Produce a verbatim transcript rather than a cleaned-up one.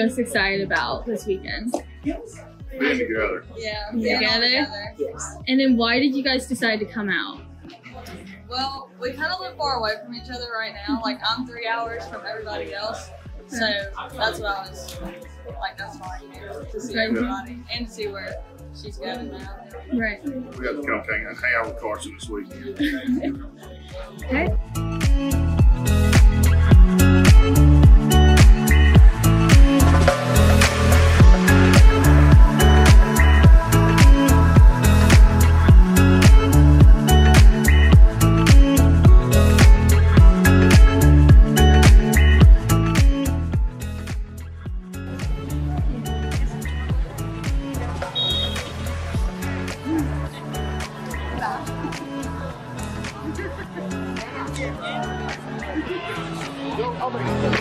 most excited about this weekend? Being together. Yeah, Being together? together. Yes. And then why did you guys decide to come out? Well, we kind of live far away from each other right now. Like, I'm three hours from everybody else. So that's what I was like, that's why I came to see everybody and to see where she's going now. Right. We have to come hang, hang out with Carson this weekend. Okay. Oh my God.